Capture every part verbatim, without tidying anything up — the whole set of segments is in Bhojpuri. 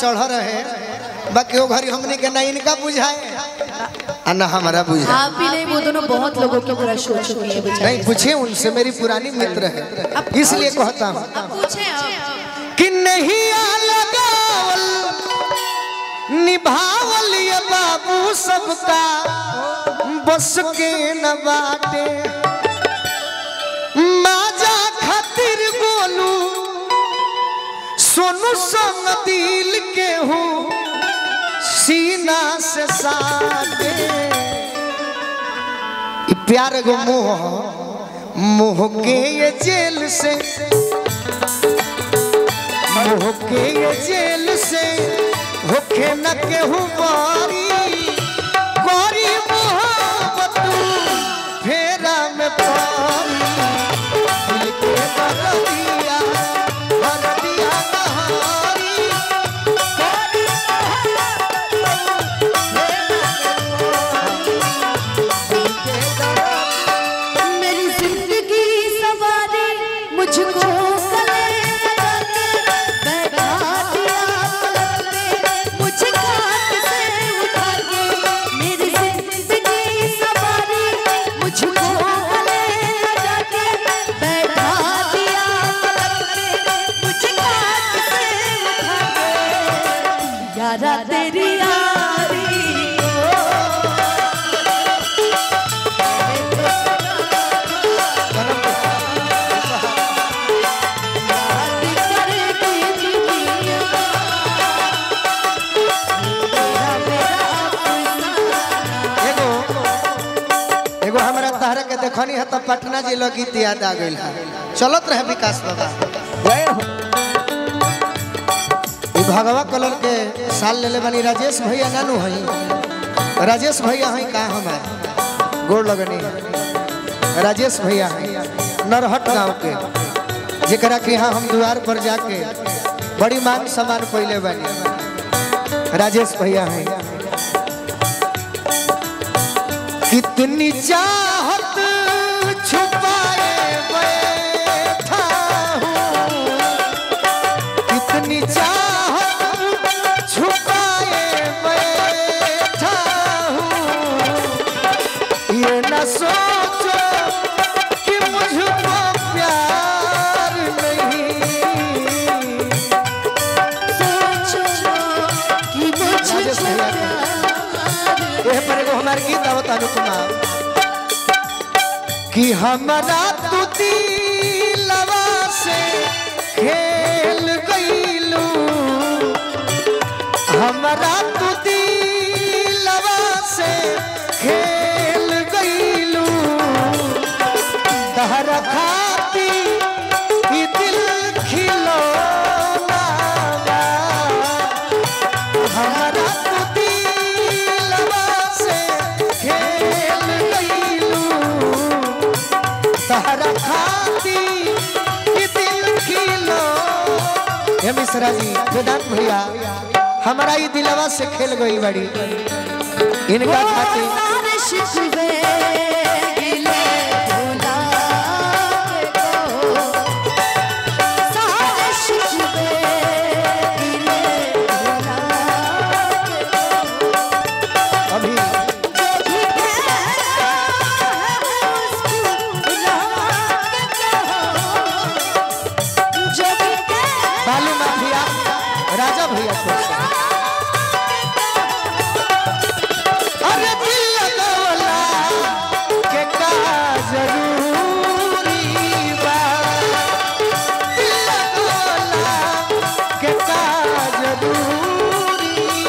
चढ़ रहे बाकी वो घरी हमने के ना इनका बुझाए ना हमारा बुझाए। आप ही नहीं, वो दोनों बहुत लोगों की क्रश हो चुकी है बेचारी। नहीं पूछे उनसे, मेरी पुरानी मित्र है इसलिए कहता हूँ कि नहीं लगावल निभावल ये बाबू सबका बस के न बाटे। माजा खातिर बोलू सोनू संग दिल के हूँ सीना से साटे। प्यार गो मोह मोह के ये जेल से मोह के ये जेल से होखे न केहू बारी गोरी मोहब्बत फेरा में पारी दिल के बरदिया बरदिया नहारी मेरी जिंदगी सवारी मुझको तेरी यारी एगो हमरा तहरा के देखनी है तो पटना जिला गीत याद आ गई है। चलत रहे विकास बाबा भगवा कलर के साल ले ले बनी राजेश भैया नानू है। राजेश भैया है का हम गोड़ लगनी राजेश भैया है नरहट गांव के जेकरा के यहाँ हम द्वार पर जाके बड़ी मान सम्मान पहले बनी राजेश भैया है। कितनी चाहत छुपाए बैठा हूँ कितनी चाहत छुपाए बैठा हूँ ये न सोचो कि मुझको प्यार नहीं सोचो कि मुझको ये पर एगो हमारे गीत आवत अनुपमा कि हमारा तू दिलवा से खेल गईलू हमारा तू दिलवा से खेल गईलू तहरा खाती ई दिल खिलौना हमारा तू दिलवा से खेल गईलू तहरा खाती ई दिल खिलौना। हे मिश्रा जी वेदांत भैया हमारा ये दिलवा से खेल गई बड़ी इनका खातिर बालू माफिया राजा भैया अरे दिल लगवला के का जरूरी बा दिल लगवला के का जरूरी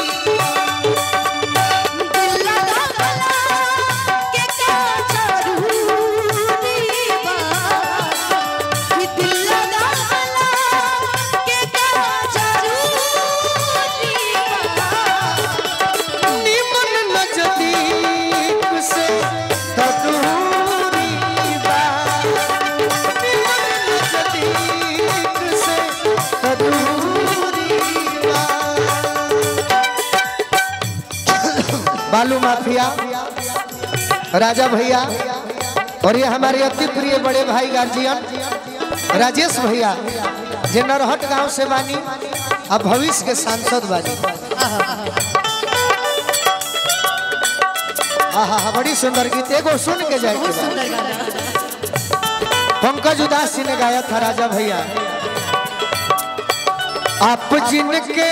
दिल लगवला के का जरूरी बा कि दिल लगवला के का जरूरी बा निमन नजदीक से तो दूरी बा निमन नजदीक से तो दूरी बा। बालू माफिया राजा भैया और ये हमारे अति प्रिय बड़े भाई गार्जियन राजेश भैया जे नरहट गांव से बानी अब भविष्य के सांसद बाजी। हाँ हाँ बड़ी सुंदर गीत एगो सुन के जाए के पंकज उदास जी ने गाया था राजा भैया। आप जिनके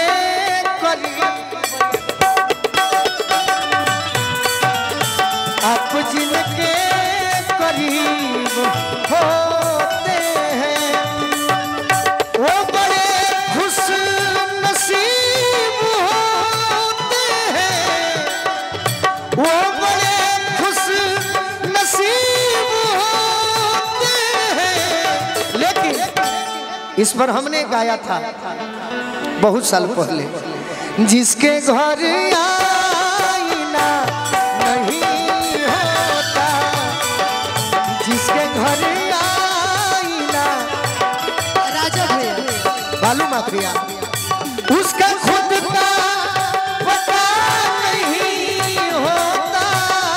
आप जिनके करीब होते हैं वो बड़े खुश नसीब होते हैं, वो बड़े खुश नसीब होते हैं। लेकिन इस पर हमने गाया था बहुत साल पहले, जिसके घर आईना नहीं होता, जिसके घर आईना राजा भैया बालू माफिया, उसका खुद का पता नहीं होता,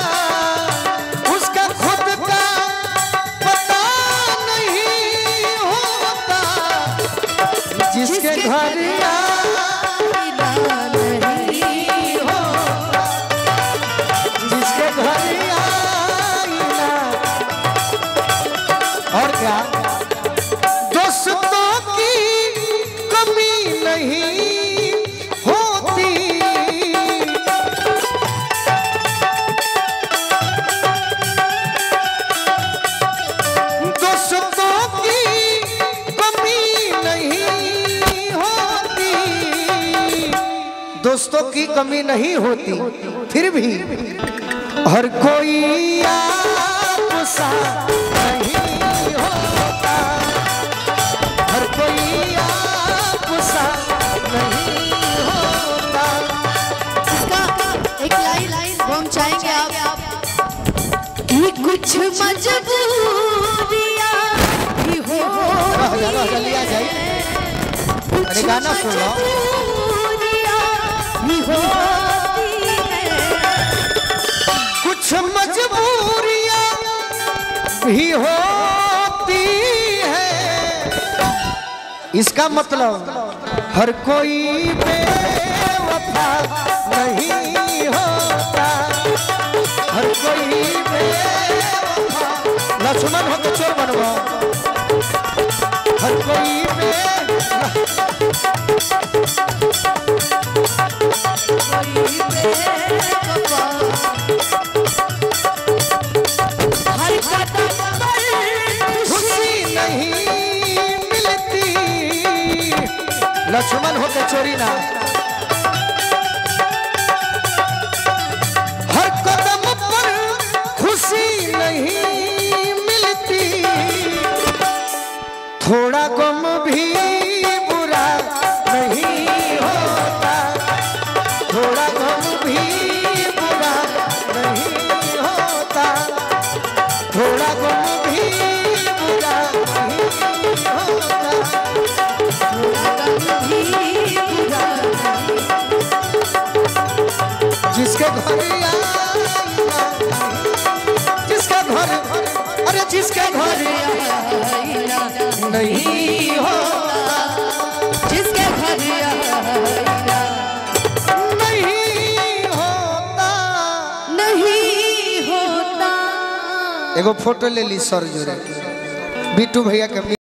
उसका खुद का पता नहीं होता, जिसके घर और क्या दोस्तों की कमी नहीं होती, दोस्तों की कमी नहीं होती, दोस्तों की कमी नहीं होती, फिर भी हर कोई आपसा नहीं होता, हर कोई आपसा नहीं होता। इसका एक लाइन लाइन हम चाहेंगे आप कि कुछ मजबूरियां भी हो जल्दी आ जाइए, अरे गाना सुन लो। भी होती है, कुछ मजबूरियां भी होती है, इसका मतलब हर कोई बेवफा नहीं होता, हर कोई बेवफा लक्ष्मण हो तो चोर बनवा, हर कोई हर कदम पर खुशी नहीं मिलती, लक्ष्मण हो के चोरी ना, हर कदम पर खुशी नहीं मिलती, थोड़ा गम भी बुरा नहीं होता, थोड़ा गम भी बुरा नहीं होता, थोड़ा गम भी बुरा नहीं होता, जिसके घर आईना, जिसके घर अरे जिसके घर नहीं होता, जिसके घर नहीं होता, नहीं होता। एगो फोटो ले ली सर जोरे बिट्टू भैया के।